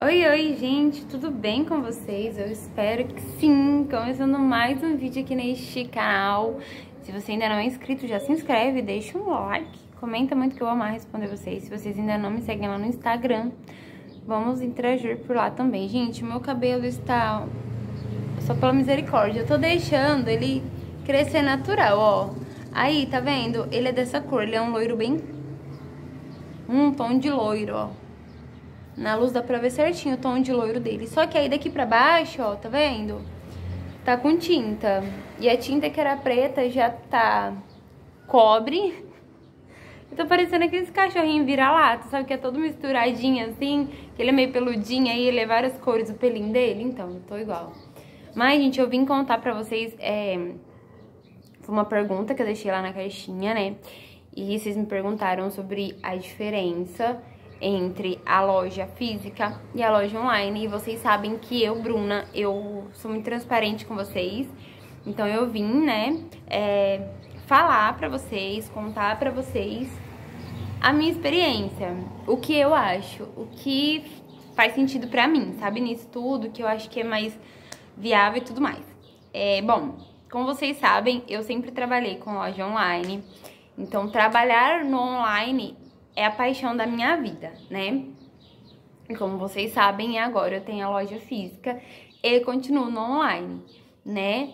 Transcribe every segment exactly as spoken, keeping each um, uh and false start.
Oi, oi, gente, tudo bem com vocês? Eu espero que sim! Começando mais um vídeo aqui neste canal. Se você ainda não é inscrito, já se inscreve, deixa um like, comenta muito que eu vou amar responder vocês. Se vocês ainda não me seguem lá no Instagram, vamos interagir por lá também. Gente, o meu cabelo está só pela misericórdia. Eu tô deixando ele crescer natural, ó. Aí, tá vendo? Ele é dessa cor, ele é um loiro bem... Um tom de loiro, ó. Na luz dá pra ver certinho o tom de loiro dele. Só que aí daqui pra baixo, ó, tá vendo? Tá com tinta. E a tinta que era preta já tá cobre. Eu tô parecendo aqueles cachorrinhos vira-lata, sabe? Que é todo misturadinho assim. Que ele é meio peludinho, aí ele é várias cores, o pelinho dele. Então, eu tô igual. Mas, gente, eu vim contar pra vocês... É... Foi uma pergunta que eu deixei lá na caixinha, né? E vocês me perguntaram sobre a diferença entre a loja física e a loja online. E vocês sabem que eu, Bruna, eu sou muito transparente com vocês. Então eu vim, né, é, falar pra vocês, contar pra vocês a minha experiência, o que eu acho, o que faz sentido pra mim, sabe, nisso tudo, que eu acho que é mais viável e tudo mais. É, bom, como vocês sabem, eu sempre trabalhei com loja online. Então trabalhar no online é a paixão da minha vida, né? E como vocês sabem, agora eu tenho a loja física e continuo no online, né?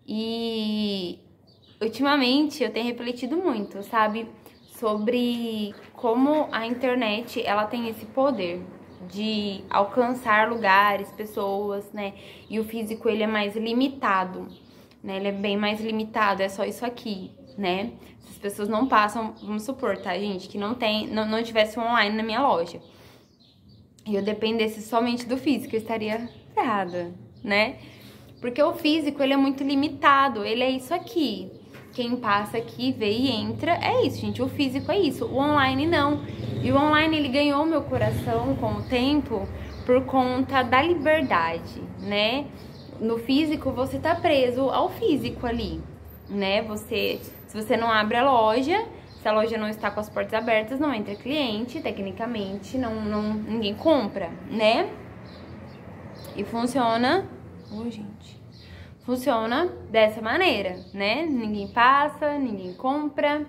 E ultimamente eu tenho refletido muito, sabe? Sobre como a internet, ela tem esse poder de alcançar lugares, pessoas, né? E o físico, ele é mais limitado, né? Ele é bem mais limitado, é só isso aqui, né? As pessoas não passam, vamos supor, tá, gente, que não tem, não, não tivesse online na minha loja e eu dependesse somente do físico, eu estaria ferrada, né? Porque o físico, ele é muito limitado, ele é isso aqui. Quem passa aqui, vê e entra, é isso, gente, o físico é isso, o online não. E o online, ele ganhou meu coração com o tempo por conta da liberdade, né? No físico, você tá preso ao físico ali, né? Você, se você não abre a loja, se a loja não está com as portas abertas, não entra cliente, tecnicamente, não, não, ninguém compra, né? E funciona... Oh, gente... Funciona dessa maneira, né? Ninguém passa, ninguém compra.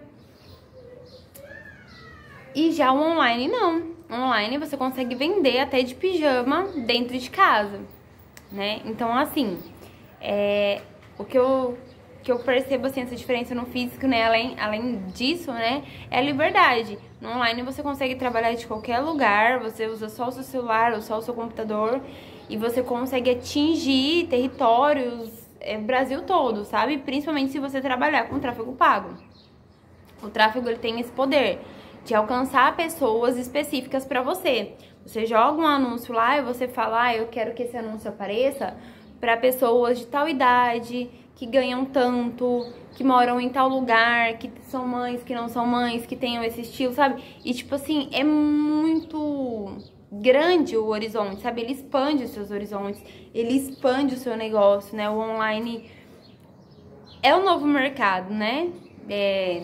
E já o online, não. Online você consegue vender até de pijama dentro de casa, né? Então, assim, é... o que eu... que eu percebo, assim, essa diferença no físico, né, além, além disso, né, é a liberdade. No online você consegue trabalhar de qualquer lugar, você usa só o seu celular ou só o seu computador e você consegue atingir territórios, é, Brasil todo, sabe? Principalmente se você trabalhar com tráfego pago. O tráfego, ele tem esse poder de alcançar pessoas específicas pra você. Você joga um anúncio lá e você fala, ah, eu quero que esse anúncio apareça pra pessoas de tal idade, que ganham tanto, que moram em tal lugar, que são mães, que não são mães, que tenham esse estilo, sabe? E, tipo assim, é muito grande o horizonte, sabe? Ele expande os seus horizontes, ele expande o seu negócio, né? O online é o novo mercado, né? É...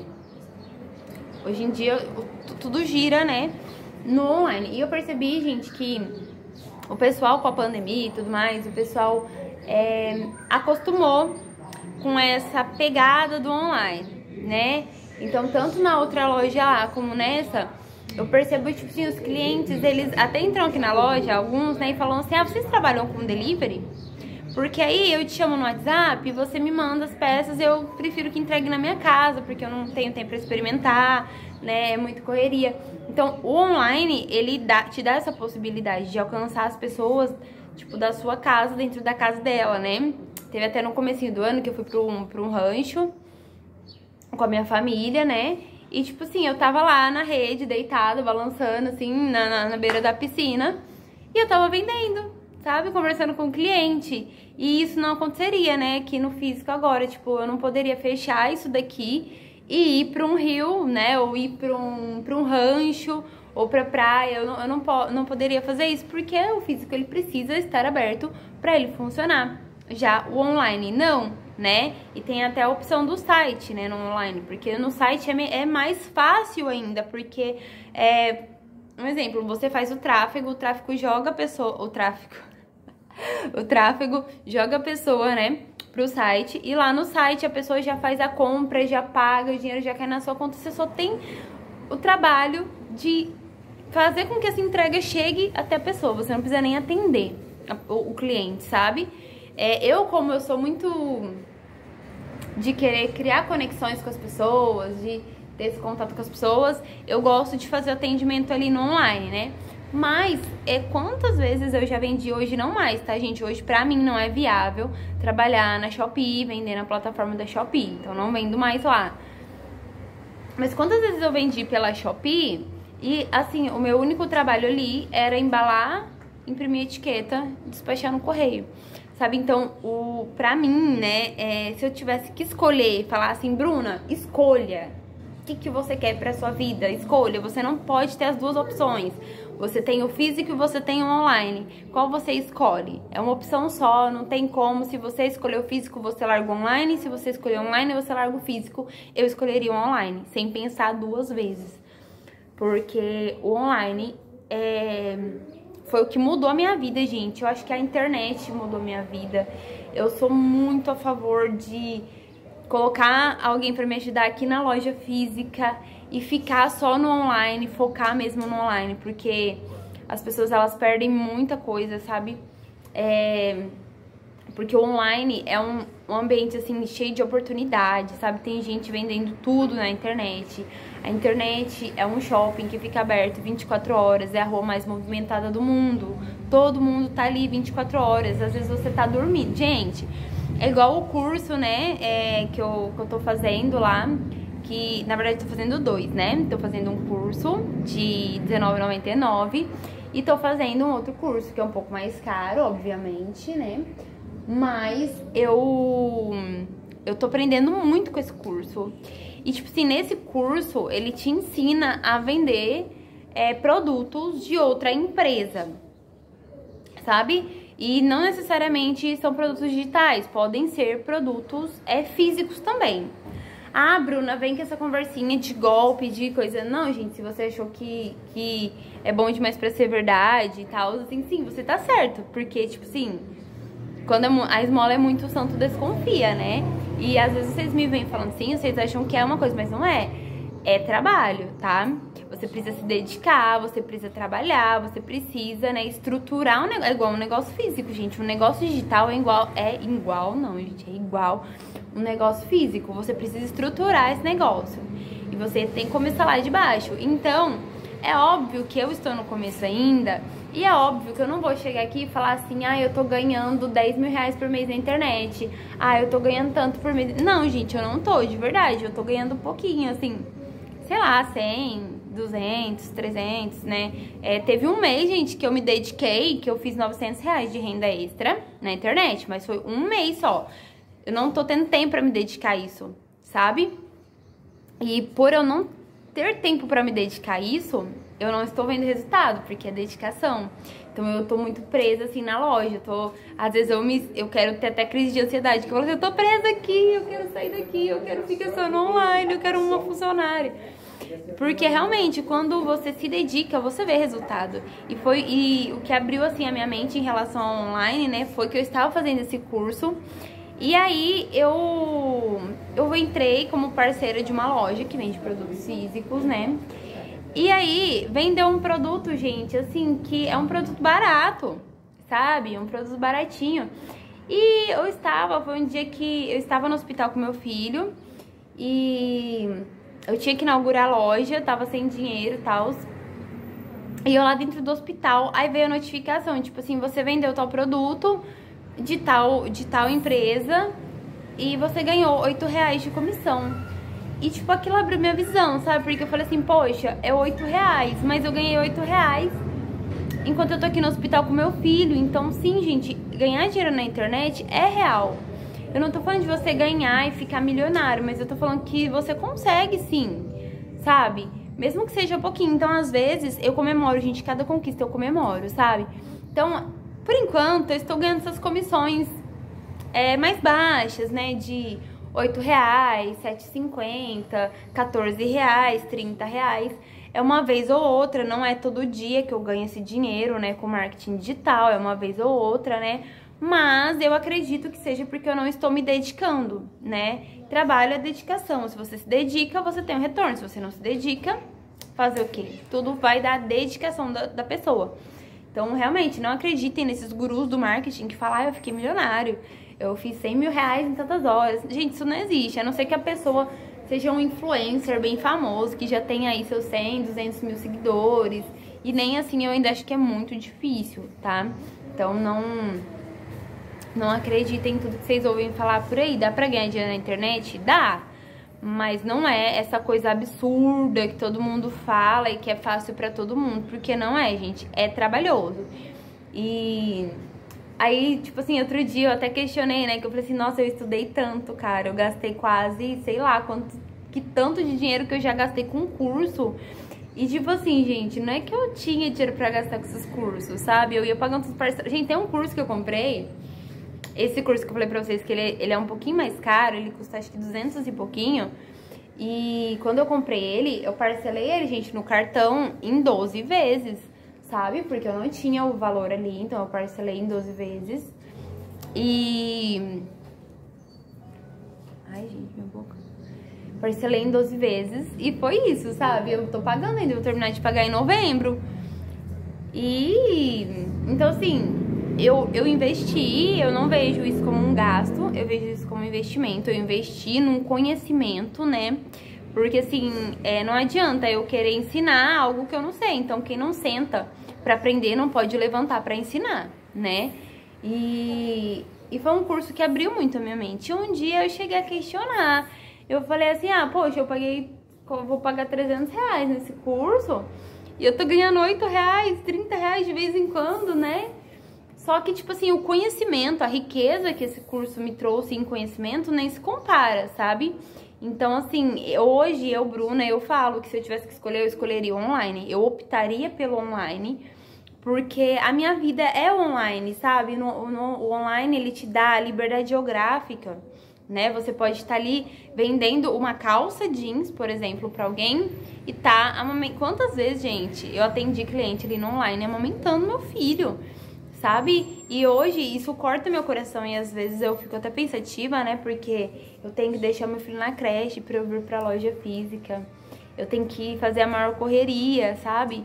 Hoje em dia, tudo gira, né? No online. E eu percebi, gente, que o pessoal com a pandemia e tudo mais, o pessoal é, acostumou com essa pegada do online, né? Então, tanto na outra loja lá como nessa, eu percebo, tipo assim, os clientes, eles até entram aqui na loja, alguns, né, e falam assim, ah, vocês trabalham com delivery? Porque aí eu te chamo no WhatsApp, você me manda as peças, eu prefiro que entregue na minha casa, porque eu não tenho tempo pra experimentar, né, é muito correria. Então, o online, ele dá, te dá essa possibilidade de alcançar as pessoas, tipo, da sua casa, dentro da casa dela, né? Teve até no comecinho do ano que eu fui pra um, pra um rancho com a minha família, né? E, tipo assim, eu tava lá na rede, deitada, balançando, assim, na, na, na beira da piscina. E eu tava vendendo, sabe? Conversando com o cliente. E isso não aconteceria, né? Aqui no físico agora. Tipo, eu não poderia fechar isso daqui e ir pra um rio, né? Ou ir pra um, pra um rancho ou pra praia. Eu, não, eu não, não poderia fazer isso porque o físico, ele precisa estar aberto pra ele funcionar. Já o online não, né? E tem até a opção do site, né, no online, porque no site é, é mais fácil ainda, porque é, um exemplo, você faz o tráfego, o tráfego joga a pessoa, o tráfego, o tráfego joga a pessoa, né, pro site, e lá no site a pessoa já faz a compra, já paga, o dinheiro já cai na sua conta, você só tem o trabalho de fazer com que essa entrega chegue até a pessoa, você não precisa nem atender o, o cliente, sabe? É, eu, como eu sou muito de querer criar conexões com as pessoas, de ter esse contato com as pessoas, eu gosto de fazer atendimento ali no online, né? Mas, é, quantas vezes eu já vendi, hoje não mais, tá, gente? Hoje, pra mim, não é viável trabalhar na Shopee, vender na plataforma da Shopee. Então, não vendo mais lá. Mas quantas vezes eu vendi pela Shopee e, assim, o meu único trabalho ali era embalar, imprimir etiqueta, despachar no correio, sabe? Então, o, pra mim, né, é, se eu tivesse que escolher, falar assim, Bruna, escolha. O que, que você quer pra sua vida? Escolha. Você não pode ter as duas opções. Você tem o físico e você tem o online. Qual você escolhe? É uma opção só, não tem como. Se você escolher o físico, você larga o online. Se você escolher o online, você larga o físico. Eu escolheria o online, sem pensar duas vezes. Porque o online é... foi o que mudou a minha vida, gente. Eu acho que a internet mudou a minha vida. Eu sou muito a favor de colocar alguém pra me ajudar aqui na loja física e ficar só no online, focar mesmo no online, porque as pessoas, elas perdem muita coisa, sabe? É... Porque o online é um, um ambiente, assim, cheio de oportunidades, sabe? Tem gente vendendo tudo na internet. A internet é um shopping que fica aberto vinte e quatro horas, é a rua mais movimentada do mundo. Todo mundo tá ali vinte e quatro horas, às vezes você tá dormindo. Gente, é igual o curso, né, é, que, eu, que eu tô fazendo lá, que, na verdade, tô fazendo dois, né? Tô fazendo um curso de dezenove reais e noventa e nove centavos e tô fazendo um outro curso, que é um pouco mais caro, obviamente, né? Mas eu, eu tô aprendendo muito com esse curso. E, tipo assim, nesse curso, ele te ensina a vender é, produtos de outra empresa, sabe? E não necessariamente são produtos digitais, podem ser produtos é, físicos também. Ah, Bruna, vem com essa conversinha de golpe, de coisa... Não, gente, se você achou que, que é bom demais pra ser verdade e tal, assim, sim, você tá certo. Porque, tipo assim, quando a esmola é muito, o santo desconfia, né? E às vezes vocês me vêm falando assim, vocês acham que é uma coisa, mas não é. É trabalho, tá? Você precisa se dedicar, você precisa trabalhar, você precisa, né, estruturar um negócio. É igual um negócio físico, gente. Um negócio digital é igual... É igual, não, gente, é igual um negócio físico. Você precisa estruturar esse negócio. E você tem que começar lá de baixo. Então, é óbvio que eu estou no começo ainda. E é óbvio que eu não vou chegar aqui e falar assim, ah, eu tô ganhando dez mil reais por mês na internet. Ah, eu tô ganhando tanto por mês. Não, gente, eu não tô, de verdade. Eu tô ganhando um pouquinho, assim, sei lá, cem, duzentos, trezentos, né? É, teve um mês, gente, que eu me dediquei, que eu fiz novecentos reais de renda extra na internet, mas foi um mês só. Eu não tô tendo tempo pra me dedicar a isso, sabe? E por eu não ter tempo pra me dedicar a isso, eu não estou vendo resultado, porque é dedicação. Então eu tô muito presa, assim, na loja. Eu tô, às vezes eu, me, eu quero ter até crise de ansiedade, que eu falo assim, eu tô presa aqui, eu quero sair daqui, eu quero ficar só no online, eu quero uma funcionária. Porque realmente, quando você se dedica, você vê resultado. E foi e o que abriu, assim, a minha mente em relação ao online, né, foi que eu estava fazendo esse curso. E aí eu, eu entrei como parceira de uma loja que vende produtos físicos, né? E aí vendeu um produto, gente, assim, que é um produto barato, sabe? Um produto baratinho. E eu estava, foi um dia que eu estava no hospital com meu filho e eu tinha que inaugurar a loja, tava sem dinheiro e tal. E eu lá dentro do hospital, aí veio a notificação, tipo assim, você vendeu tal produto de tal, de tal empresa e você ganhou oito reais de comissão. E tipo, aquilo abriu minha visão, sabe? Porque eu falei assim, poxa, é oito reais, mas eu ganhei oito reais enquanto eu tô aqui no hospital com meu filho. Então sim, gente, ganhar dinheiro na internet é real. Eu não tô falando de você ganhar e ficar milionário, mas eu tô falando que você consegue sim, sabe? Mesmo que seja pouquinho. Então às vezes eu comemoro, gente, cada conquista eu comemoro, sabe? Então, por enquanto, eu estou ganhando essas comissões é, mais baixas, né? De oito reais, sete reais e cinquenta centavos, quatorze reais, trinta reais. é uma vez ou outra, não é todo dia que eu ganho esse dinheiro, né, com marketing digital, é uma vez ou outra, né? Mas eu acredito que seja porque eu não estou me dedicando, né? Trabalho é dedicação. Se você se dedica, você tem um retorno. Se você não se dedica, fazer o quê? Tudo vai da dedicação da, da pessoa. Então, realmente, não acreditem nesses gurus do marketing que falam, ah, eu fiquei milionário, eu fiz cem mil reais em tantas horas. Gente, isso não existe, a não ser que a pessoa seja um influencer bem famoso, que já tem aí seus cem, duzentos mil seguidores. E nem assim, eu ainda acho que é muito difícil, tá? Então, não... Não acreditem em tudo que vocês ouvem falar por aí. Dá pra ganhar dinheiro na internet? Dá. Mas não é essa coisa absurda que todo mundo fala e que é fácil pra todo mundo. Porque não é, gente. É trabalhoso. E aí, tipo assim, outro dia eu até questionei, né? Que eu falei assim, nossa, eu estudei tanto, cara. Eu gastei quase, sei lá, quanto, que tanto de dinheiro que eu já gastei com curso. E tipo assim, gente, não é que eu tinha dinheiro pra gastar com esses cursos, sabe? Eu ia pagando os parceiros. Gente, tem um curso que eu comprei... Esse curso que eu falei pra vocês, que ele, ele é um pouquinho mais caro, ele custa acho que duzentos e pouquinho. E quando eu comprei ele, eu parcelei ele, gente, no cartão em doze vezes, sabe? Porque eu não tinha o valor ali, então eu parcelei em doze vezes. E... Ai, gente, minha boca. Parcelei em doze vezes e foi isso, sabe? Eu tô pagando ainda, vou terminar de pagar em novembro. E... Então, assim... Eu, eu investi, eu não vejo isso como um gasto, eu vejo isso como investimento. Eu investi num conhecimento, né? Porque assim, é, não adianta eu querer ensinar algo que eu não sei. Então quem não senta pra aprender não pode levantar pra ensinar, né? E, e foi um curso que abriu muito a minha mente. Um dia eu cheguei a questionar. Eu falei assim, ah, poxa, eu paguei, vou pagar trezentos reais nesse curso e eu tô ganhando oito reais, trinta reais de vez em quando, né? Só que, tipo assim, o conhecimento, a riqueza que esse curso me trouxe em conhecimento nem se compara, sabe? Então, assim, hoje eu, Bruna, eu falo que se eu tivesse que escolher, eu escolheria o online. Eu optaria pelo online, porque a minha vida é online, sabe? No, no, o online, ele te dá liberdade geográfica, né? Você pode estar ali vendendo uma calça jeans, por exemplo, pra alguém e tá amamentando. Quantas vezes, gente, eu atendi cliente ali no online amamentando meu filho, sabe? E hoje isso corta meu coração e às vezes eu fico até pensativa, né? Porque eu tenho que deixar meu filho na creche pra eu vir pra loja física. Eu tenho que fazer a maior correria, sabe?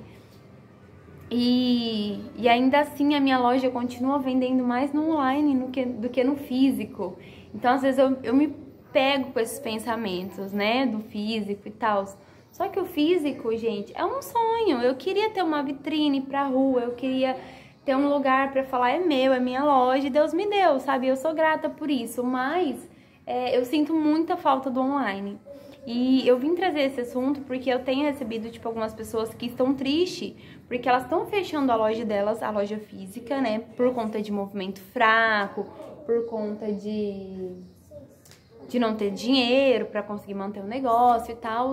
E, e ainda assim a minha loja continua vendendo mais no online do que, do que no físico. Então às vezes eu, eu me pego com esses pensamentos, né? Do físico e tal. Só que o físico, gente, é um sonho. Eu queria ter uma vitrine pra rua, eu queria... ter um lugar pra falar, é meu, é minha loja, Deus me deu, sabe? Eu sou grata por isso, mas é, eu sinto muita falta do online. E eu vim trazer esse assunto porque eu tenho recebido, tipo, algumas pessoas que estão tristes, porque elas estão fechando a loja delas, a loja física, né? Por conta de movimento fraco, por conta de, de não ter dinheiro pra conseguir manter o negócio e tal.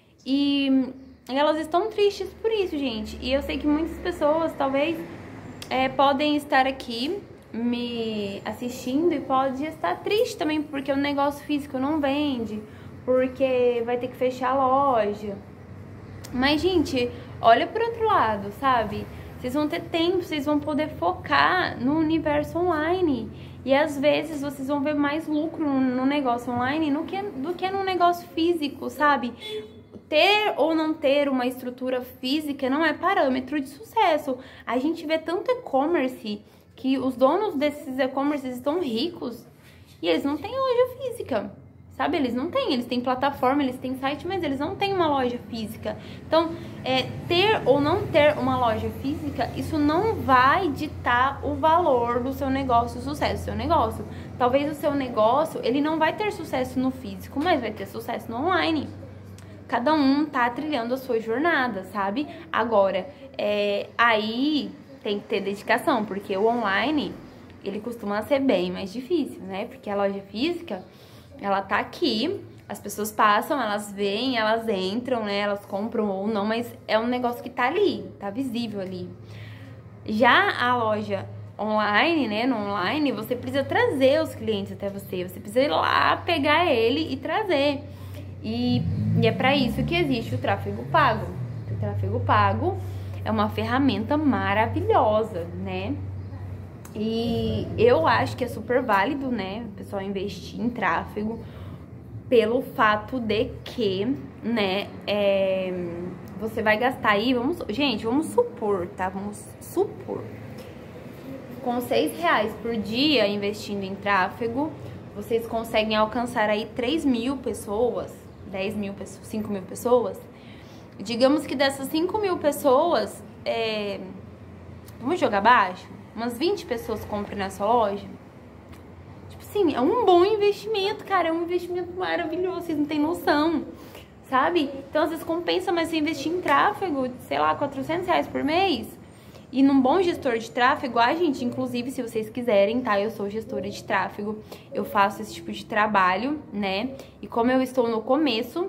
E elas estão tristes por isso, gente. E eu sei que muitas pessoas, talvez... É, podem estar aqui me assistindo e pode estar triste também porque o negócio físico não vende, porque vai ter que fechar a loja. Mas, gente, olha pro outro lado, sabe? Vocês vão ter tempo, vocês vão poder focar no universo online. E às vezes vocês vão ver mais lucro no negócio online do que, do que no negócio físico, sabe? Ter ou não ter uma estrutura física não é parâmetro de sucesso. A gente vê tanto e-commerce que os donos desses e-commerces estão ricos e eles não têm loja física, sabe? Eles não têm, eles têm plataforma, eles têm site, mas eles não têm uma loja física. Então, é, ter ou não ter uma loja física, isso não vai ditar o valor do seu negócio, o sucesso do seu negócio. Talvez o seu negócio, ele não vai ter sucesso no físico, mas vai ter sucesso no online. Cada um tá trilhando a sua jornada, sabe? Agora, é, aí tem que ter dedicação, porque o online, ele costuma ser bem mais difícil, né? Porque a loja física, ela tá aqui, as pessoas passam, elas veem, elas entram, né? Elas compram ou não, mas é um negócio que tá ali, tá visível ali. Já a loja online, né? No online, você precisa trazer os clientes até você, você precisa ir lá, pegar ele e trazer. E, e é pra isso que existe o tráfego pago. tráfego pago é uma ferramenta maravilhosa, né? E eu acho que é super válido, né, o pessoal investir em tráfego, pelo fato de que, né, é, você vai gastar aí, vamos, gente, vamos supor, tá? Vamos supor, com seis reais por dia investindo em tráfego, vocês conseguem alcançar aí três mil pessoas, dez mil pessoas, cinco mil pessoas. Digamos que dessas cinco mil pessoas, é, vamos jogar baixo? Umas vinte pessoas comprem na sua loja. Tipo assim, é um bom investimento, cara. É um investimento maravilhoso, vocês não têm noção, sabe? Então, às vezes compensa mais você investir em tráfego, sei lá, quatrocentos reais por mês. E num bom gestor de tráfego, a gente, inclusive, se vocês quiserem, tá? Eu sou gestora de tráfego, eu faço esse tipo de trabalho, né? E como eu estou no começo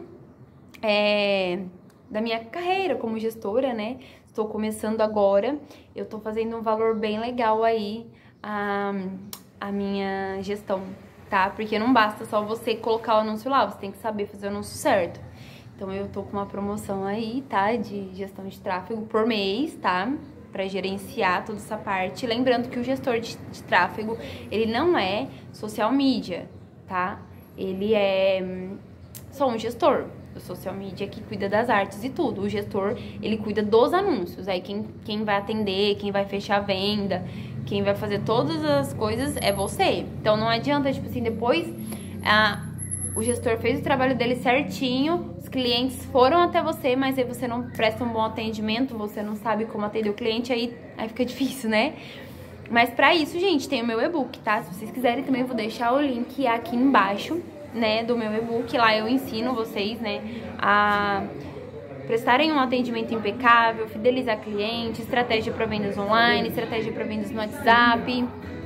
é, da minha carreira como gestora, né? Estou começando agora, eu tô fazendo um valor bem legal aí a, a minha gestão, tá? Porque não basta só você colocar o anúncio lá, você tem que saber fazer o anúncio certo. Então eu tô com uma promoção aí, tá? De gestão de tráfego por mês, tá? Pra gerenciar toda essa parte. Lembrando que o gestor de, de tráfego, ele não é social media, tá? Ele é hum, só um gestor. O social media que cuida das artes e tudo. O gestor, ele cuida dos anúncios. Aí quem, quem vai atender, quem vai fechar a venda, quem vai fazer todas as coisas é você. Então não adianta, tipo assim, depois ah, o gestor fez o trabalho dele certinho, os clientes foram até você, mas aí você não presta um bom atendimento, você não sabe como atender o cliente, aí, aí fica difícil, né? Mas pra isso, gente, tem o meu e-book, tá? Se vocês quiserem também, eu vou deixar o link aqui embaixo, né, do meu e-book. Lá eu ensino vocês, né, a prestarem um atendimento impecável, fidelizar cliente, estratégia para vendas online, estratégia para vendas no WhatsApp,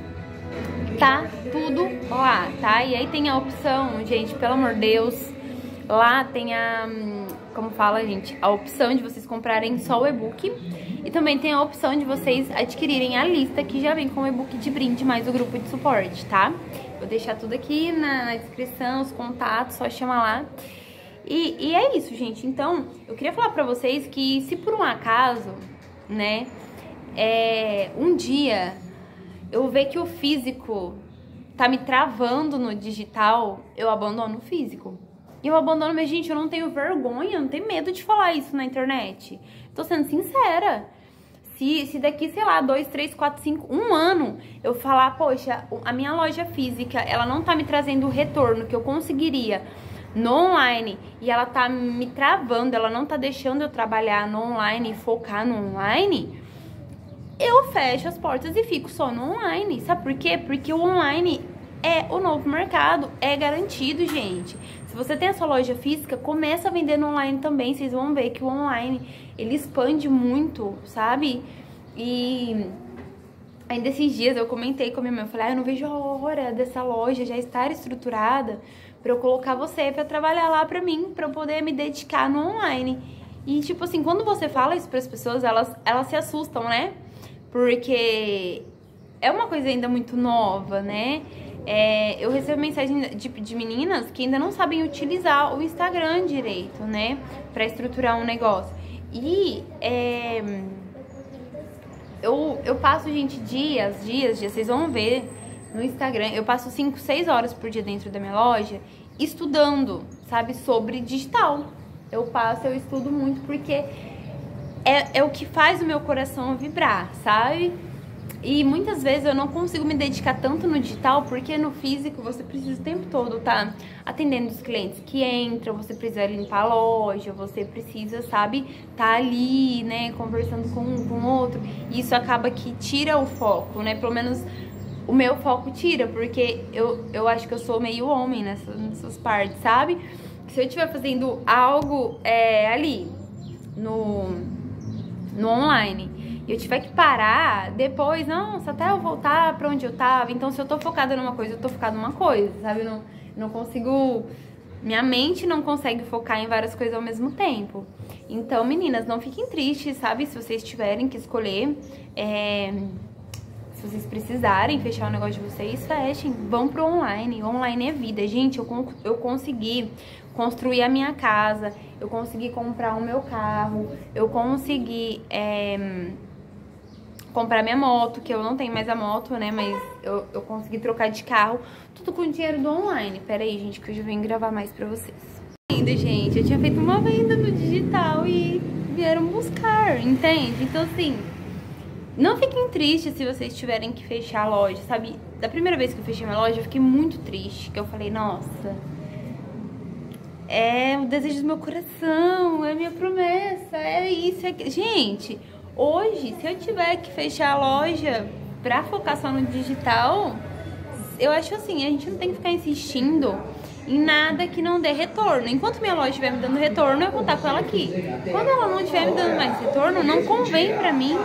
tá? Tudo lá, tá? E aí tem a opção, gente, pelo amor de Deus, lá tem a, como fala, gente, a opção de vocês comprarem só o e-book e também tem a opção de vocês adquirirem a lista que já vem com o e-book de brinde mais o grupo de suporte, tá? Vou deixar tudo aqui na, na descrição, os contatos, só chama lá. E, e é isso, gente. Então, eu queria falar pra vocês que se por um acaso, né, é, um dia eu ver que o físico tá me travando no digital, eu abandono o físico. E eu abandono, mas, gente, eu não tenho vergonha, eu não tenho medo de falar isso na internet. Tô sendo sincera. Se, se daqui, sei lá, dois, três, quatro, cinco, um ano, eu falar, poxa, a minha loja física, ela não tá me trazendo o retorno que eu conseguiria no online e ela tá me travando, ela não tá deixando eu trabalhar no online e focar no online, eu fecho as portas e fico só no online. Sabe por quê? Porque o online é o novo mercado, é garantido, gente. Se você tem a sua loja física, começa a vender no online também, vocês vão ver que o online, ele expande muito, sabe? E ainda esses dias eu comentei com a minha mãe, eu falei, ah, eu não vejo a hora dessa loja já estar estruturada pra eu colocar você pra trabalhar lá pra mim, pra eu poder me dedicar no online. E tipo assim, quando você fala isso pras pessoas, elas, elas se assustam, né? Porque é uma coisa ainda muito nova, né? É, eu recebo mensagem de, de meninas que ainda não sabem utilizar o Instagram direito, né? Pra estruturar um negócio. E é, eu, eu passo, gente, dias, dias, dias, vocês vão ver no Instagram, eu passo cinco, seis horas por dia dentro da minha loja estudando, sabe, sobre digital. Eu passo, eu estudo muito porque é, é o que faz o meu coração vibrar, sabe? E muitas vezes eu não consigo me dedicar tanto no digital, porque no físico você precisa o tempo todo tá atendendo os clientes que entram, você precisa limpar a loja, você precisa, sabe, tá ali, né, conversando com um, com o outro. E isso acaba que tira o foco, né, pelo menos o meu foco tira, porque eu, eu acho que eu sou meio homem nessas, nessas partes, sabe? Se eu estiver fazendo algo é, ali, no, no online, e eu tiver que parar depois, nossa, até eu voltar pra onde eu tava. Então, se eu tô focada numa coisa, eu tô focada numa coisa, sabe? Eu não, não consigo... Minha mente não consegue focar em várias coisas ao mesmo tempo. Então, meninas, não fiquem tristes, sabe? Se vocês tiverem que escolher, é... Se vocês precisarem fechar o negócio de vocês, fechem. Vão pro online. Online é vida. Gente, eu, eu consegui construir a minha casa. Eu consegui comprar o meu carro. Eu consegui é, comprar minha moto, que eu não tenho mais a moto, né? Mas eu, eu consegui trocar de carro. Tudo com o dinheiro do online. Pera aí, gente, que hoje eu venho gravar mais pra vocês. Gente, eu tinha feito uma venda no digital e vieram buscar, entende? Então, assim... Não fiquem tristes se vocês tiverem que fechar a loja, sabe? Da primeira vez que eu fechei minha loja, eu fiquei muito triste. Que eu falei, nossa, é o desejo do meu coração, é minha promessa, é isso, é aquilo. Gente, hoje, se eu tiver que fechar a loja pra focar só no digital, eu acho assim, a gente não tem que ficar insistindo em nada que não dê retorno. Enquanto minha loja estiver me dando retorno, eu vou estar com ela aqui. Quando ela não estiver me dando mais retorno, não convém pra mim.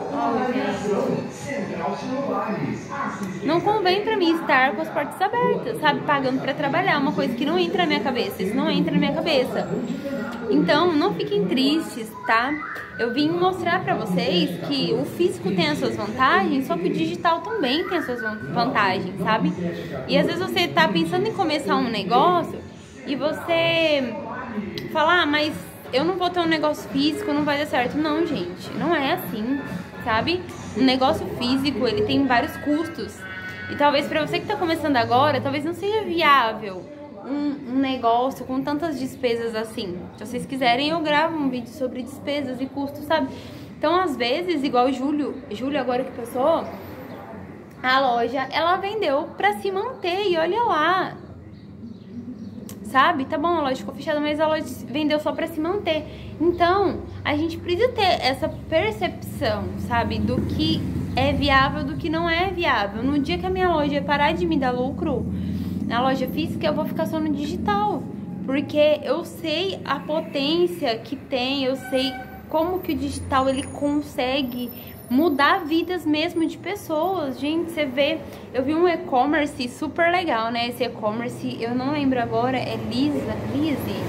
Não convém pra mim estar com as portas abertas, sabe? Pagando pra trabalhar, uma coisa que não entra na minha cabeça. Isso não entra na minha cabeça. Então, não fiquem tristes, tá? Eu vim mostrar pra vocês que o físico tem as suas vantagens, só que o digital também tem as suas vantagens, sabe? E às vezes você tá pensando em começar um negócio e você fala, ah, mas eu não vou ter um negócio físico, não vai dar certo. Não, gente, não é assim, sabe? Um negócio físico, ele tem vários custos. E talvez pra você que tá começando agora, talvez não seja viável Um, um negócio com tantas despesas assim. Se vocês quiserem, eu gravo um vídeo sobre despesas e custos, sabe? Então, às vezes, igual o Júlio, Júlio agora que passou, a loja, ela vendeu pra se manter, e olha lá, sabe? Tá bom, a loja ficou fechada, mas a loja vendeu só pra se manter. Então, a gente precisa ter essa percepção, sabe? Do que é viável, do que não é viável. No dia que a minha loja parar de me dar lucro na loja física, eu vou ficar só no digital, porque eu sei a potência que tem, eu sei como que o digital ele consegue mudar vidas mesmo de pessoas. Gente, você vê, eu vi um e-commerce super legal, né? Esse e-commerce, eu não lembro agora, é Lisa, Lizzy?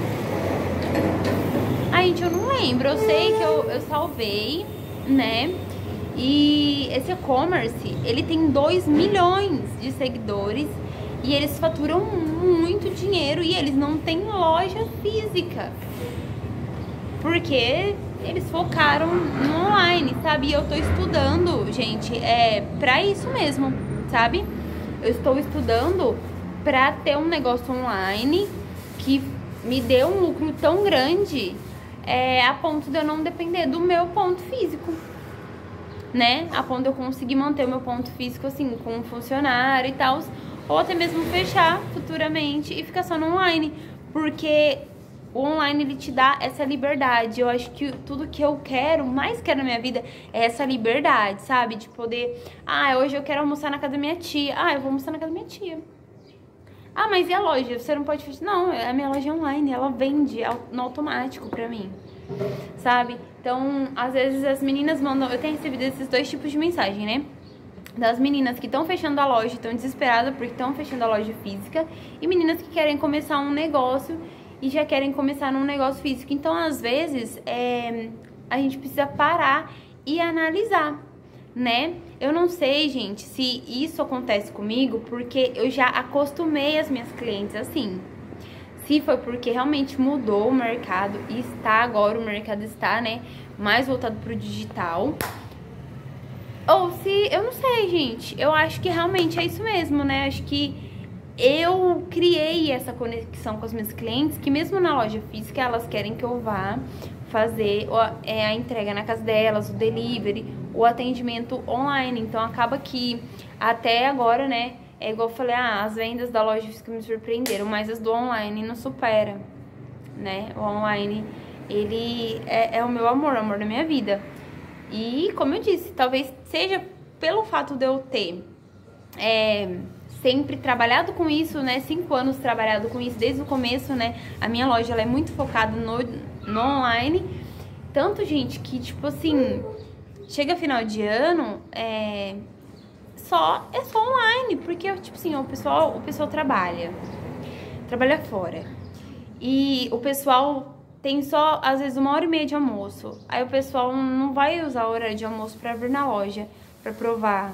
Ai, gente, eu não lembro, eu sei que eu, eu salvei, né? E esse e-commerce, ele tem dois milhões de seguidores, e eles faturam muito dinheiro e eles não têm loja física. Porque eles focaram no online, sabe? E eu tô estudando, gente, é pra isso mesmo, sabe? Eu estou estudando pra ter um negócio online que me dê um lucro tão grande, é, a ponto de eu não depender do meu ponto físico, né? A ponto de eu conseguir manter o meu ponto físico, assim, com um funcionário e tal, ou até mesmo fechar futuramente e ficar só no online, porque o online ele te dá essa liberdade. Eu acho que tudo que eu quero, mais quero na minha vida, é essa liberdade, sabe? De poder, ah, hoje eu quero almoçar na casa da minha tia, ah, eu vou almoçar na casa da minha tia. Ah, mas e a loja? Você não pode fechar? Não, a minha loja é online, ela vende no automático pra mim, sabe? Então, às vezes as meninas mandam, eu tenho recebido esses dois tipos de mensagem, né? Das meninas que estão fechando a loja, estão desesperadas porque estão fechando a loja física, e meninas que querem começar um negócio e já querem começar num negócio físico. Então, às vezes, é, a gente precisa parar e analisar, né? Eu não sei, gente, se isso acontece comigo porque eu já acostumei as minhas clientes assim. Se foi porque realmente mudou o mercado e está agora, o mercado está, né, mais voltado pro digital. Ou se, eu não sei, gente, eu acho que realmente é isso mesmo, né? Acho que eu criei essa conexão com as minhas clientes, que mesmo na loja física, elas querem que eu vá fazer a entrega na casa delas, o delivery, o atendimento online. Então, acaba que até agora, né, é igual eu falei, ah, as vendas da loja física me surpreenderam, mas as do online não supera, né? O online, ele é, é o meu amor, o amor da minha vida. E, como eu disse, talvez seja pelo fato de eu ter é, sempre trabalhado com isso, né? Cinco anos trabalhado com isso desde o começo, né? A minha loja, ela é muito focada no, no online. Tanto, gente, que, tipo assim, chega final de ano, é, só, é só online. Porque, tipo assim, o pessoal, o pessoal trabalha, trabalha fora. E o pessoal tem só, às vezes, uma hora e meia de almoço. Aí o pessoal não vai usar a hora de almoço pra vir na loja, pra provar o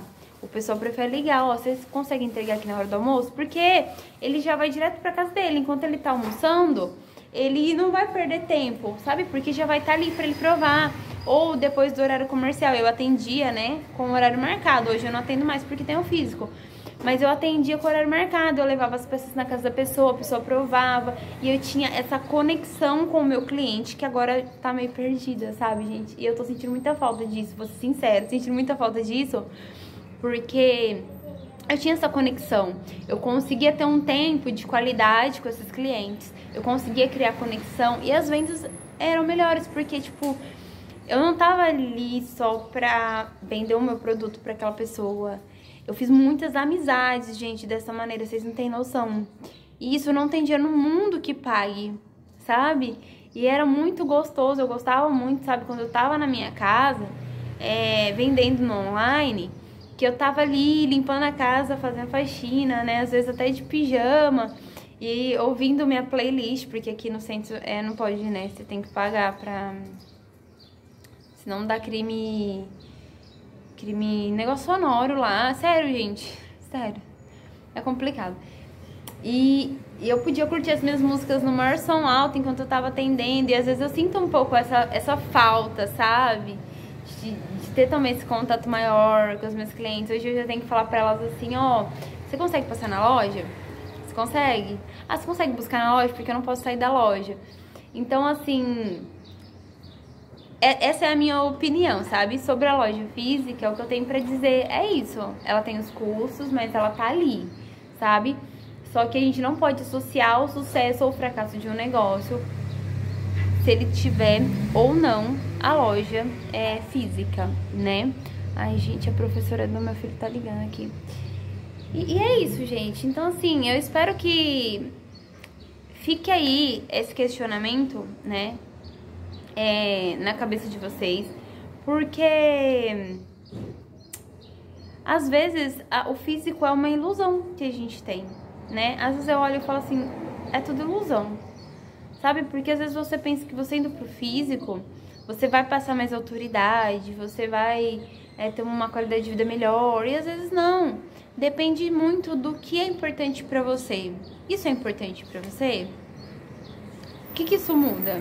O pessoal prefere ligar, ó, vocês conseguem entregar aqui na hora do almoço? Porque ele já vai direto pra casa dele, enquanto ele tá almoçando, ele não vai perder tempo, sabe? Porque já vai estar ali pra ele provar. Ou depois do horário comercial, eu atendia, né, com o horário marcado. Hoje eu não atendo mais porque tem o físico. Mas eu atendia com o horário marcado, eu levava as peças na casa da pessoa, a pessoa provava. E eu tinha essa conexão com o meu cliente, que agora tá meio perdida, sabe, gente? E eu tô sentindo muita falta disso, vou ser sincera, sentindo muita falta disso, porque eu tinha essa conexão. Eu conseguia ter um tempo de qualidade com esses clientes, eu conseguia criar conexão e as vendas eram melhores, porque, tipo, eu não tava ali só pra vender o meu produto pra aquela pessoa. Eu fiz muitas amizades, gente, dessa maneira, vocês não têm noção. E isso não tem dinheiro no mundo que pague, sabe? E era muito gostoso, eu gostava muito, sabe? Quando eu tava na minha casa, é, vendendo no online, que eu tava ali limpando a casa, fazendo faxina, né? Às vezes até de pijama e ouvindo minha playlist, porque aqui no centro é, não pode, né? Você tem que pagar pra... Senão dá crime... Crime, negócio sonoro lá. Sério, gente. Sério. É complicado. E, e eu podia curtir as minhas músicas no maior som alto enquanto eu tava atendendo. E às vezes eu sinto um pouco essa, essa falta, sabe? De, de ter também esse contato maior com os meus clientes. Hoje eu já tenho que falar pra elas assim, ó, você consegue passar na loja? Você consegue? Ah, você consegue buscar na loja? Porque eu não posso sair da loja. Então, assim... Essa é a minha opinião, sabe? Sobre a loja física, o que eu tenho pra dizer é isso. Ela tem os custos, mas ela tá ali, sabe? Só que a gente não pode associar o sucesso ou o fracasso de um negócio se ele tiver ou não a loja é, física, né? Ai, gente, a professora do meu filho tá ligando aqui. E, e é isso, gente. Então, assim, eu espero que fique aí esse questionamento, né? É, na cabeça de vocês, porque às vezes a, o físico é uma ilusão que a gente tem, né? Às vezes eu olho e falo assim, é tudo ilusão, sabe? Porque às vezes você pensa que você indo pro físico, você vai passar mais autoridade, você vai é, ter uma qualidade de vida melhor, e às vezes não. Depende muito do que é importante pra você. Isso é importante pra você? O que que isso muda?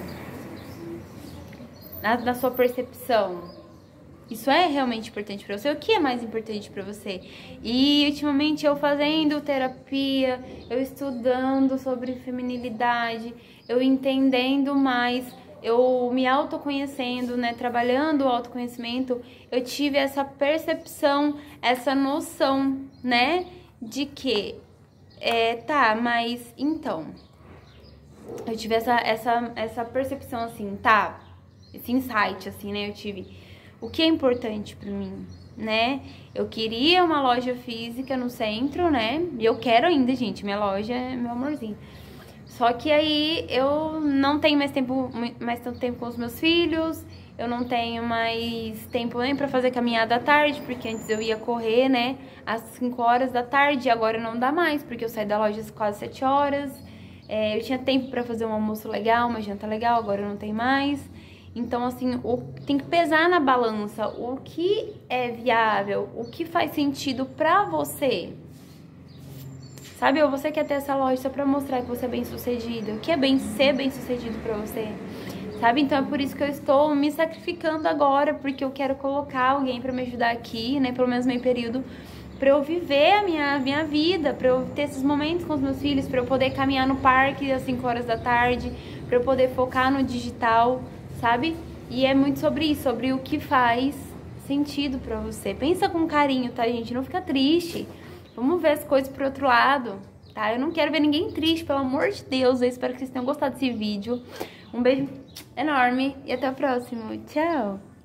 Na, na sua percepção, isso é realmente importante pra você? O que é mais importante pra você? E ultimamente eu fazendo terapia, eu estudando sobre feminilidade, eu entendendo mais, eu me autoconhecendo, né, trabalhando o autoconhecimento, eu tive essa percepção, essa noção, né, de que, é, tá, mas então, eu tive essa, essa, essa percepção assim, tá, esse insight, assim, né, eu tive, o que é importante pra mim, né, eu queria uma loja física no centro, né, e eu quero ainda, gente, minha loja é meu amorzinho, só que aí eu não tenho mais tempo, mais tanto tempo com os meus filhos, eu não tenho mais tempo nem pra fazer caminhada à tarde, porque antes eu ia correr, né, às cinco horas da tarde, e agora não dá mais, porque eu saio da loja às quase sete horas, é, eu tinha tempo pra fazer um almoço legal, uma janta legal, agora não tem mais. Então, assim, o, tem que pesar na balança o que é viável, o que faz sentido pra você. Sabe, ou você quer ter essa loja só pra mostrar que você é bem-sucedido, o que é bem ser bem-sucedido pra você. Sabe, então é por isso que eu estou me sacrificando agora, porque eu quero colocar alguém pra me ajudar aqui, né, pelo menos meio período, pra eu viver a minha, minha vida, pra eu ter esses momentos com os meus filhos, pra eu poder caminhar no parque às cinco horas da tarde, pra eu poder focar no digital, sabe? E é muito sobre isso, sobre o que faz sentido pra você. Pensa com carinho, tá, gente? Não fica triste. Vamos ver as coisas pro outro lado, tá? Eu não quero ver ninguém triste, pelo amor de Deus. Eu espero que vocês tenham gostado desse vídeo. Um beijo enorme e até o próximo. Tchau!